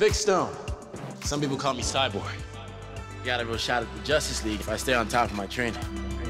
Big Stone. Some people call me Cyborg. Got a real shot at the Justice League if I stay on top of my training.